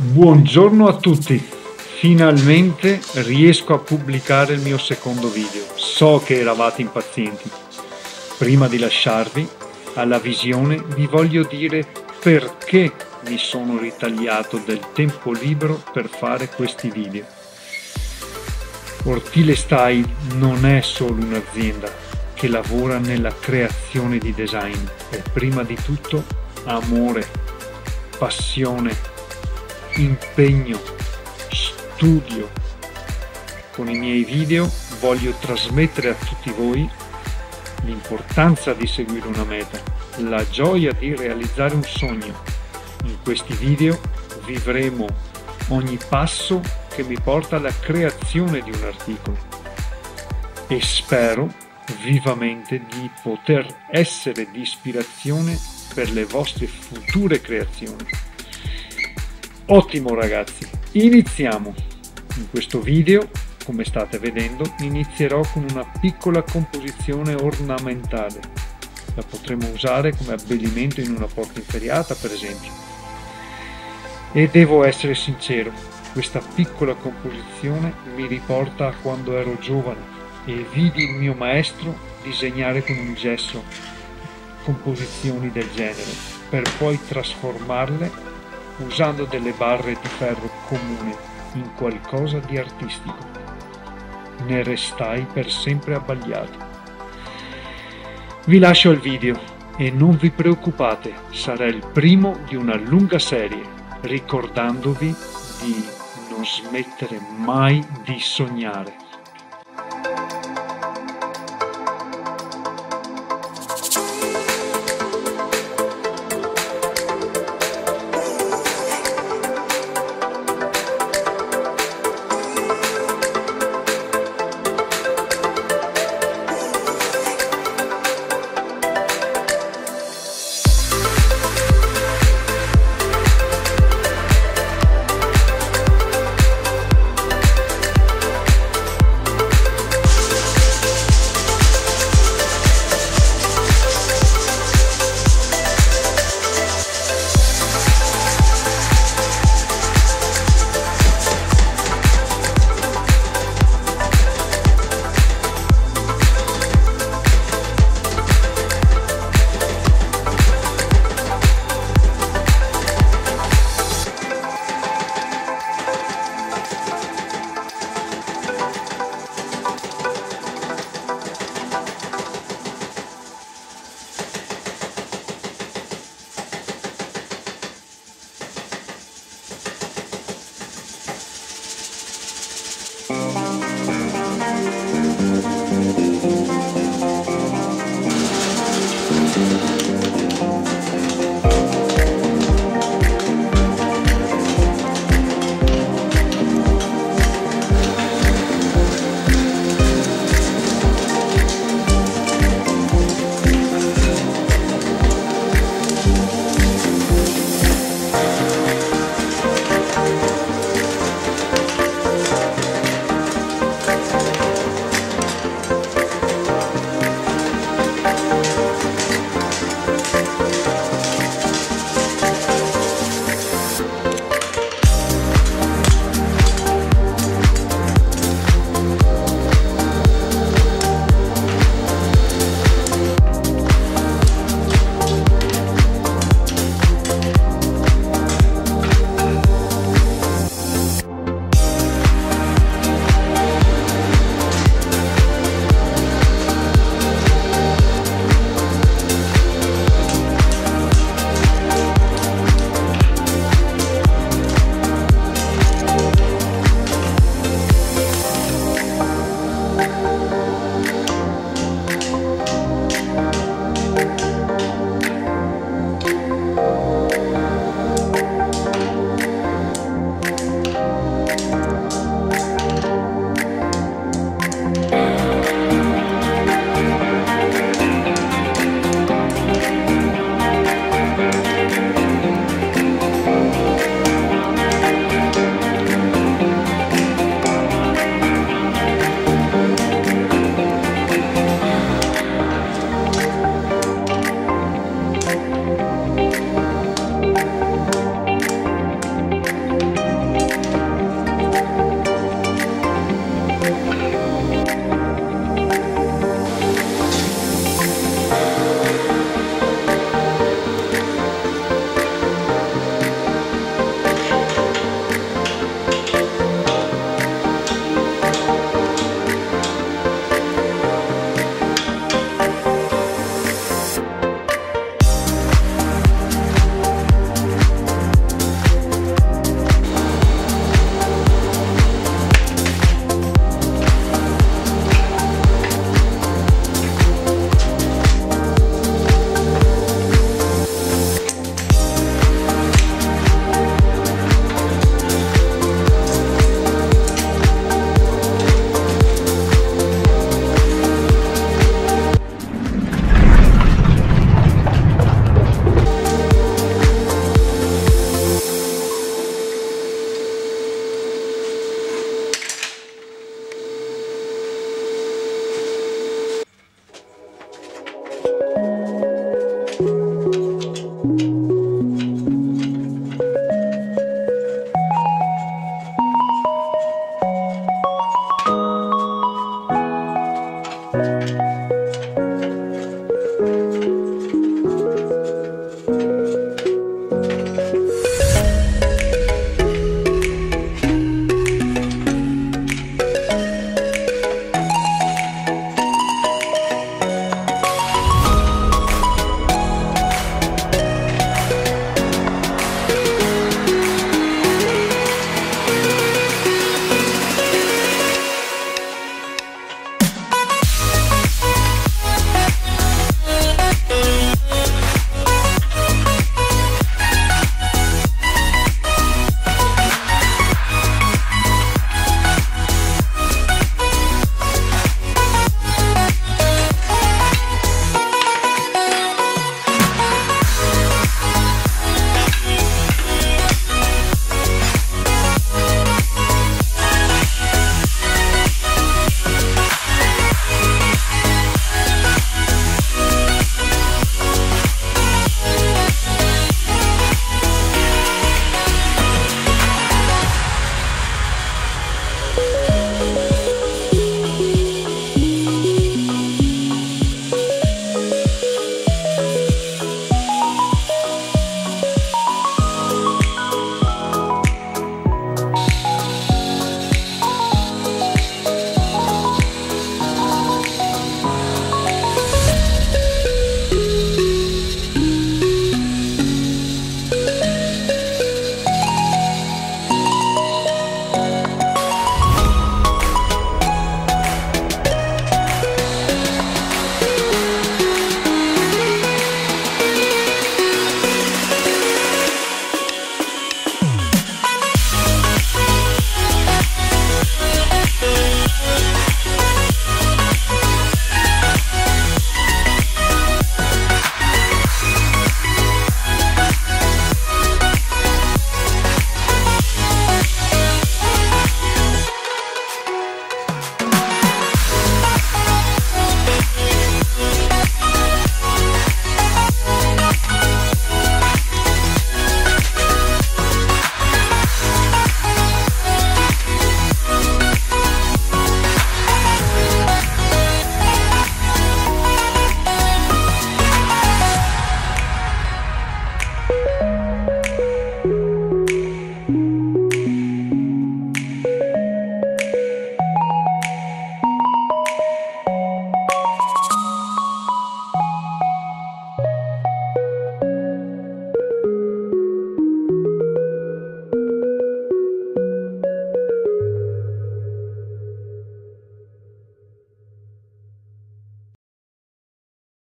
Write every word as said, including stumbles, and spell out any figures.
Buongiorno a tutti, finalmente riesco a pubblicare il mio secondo video. So che eravate impazienti. Prima di lasciarvi alla visione vi voglio dire perché mi sono ritagliato del tempo libero per fare questi video. Ortile Style non è solo un'azienda che lavora nella creazione di design, è prima di tutto amore, passione, impegno, studio. Con i miei video voglio trasmettere a tutti voi l'importanza di seguire una meta, la gioia di realizzare un sogno. In questi video vivremo ogni passo che mi porta alla creazione di un articolo e spero vivamente di poter essere di ispirazione per le vostre future creazioni. Ottimo ragazzi, iniziamo! In questo video, come state vedendo, inizierò con una piccola composizione ornamentale. La potremo usare come abbellimento in una porta inferriata, per esempio. E devo essere sincero, questa piccola composizione mi riporta a quando ero giovane e vidi il mio maestro disegnare con un gesso composizioni del genere, per poi trasformarle usando delle barre di ferro comune in qualcosa di artistico. Ne restai per sempre abbagliato. Vi lascio al video e non vi preoccupate, sarà il primo di una lunga serie, ricordandovi di non smettere mai di sognare.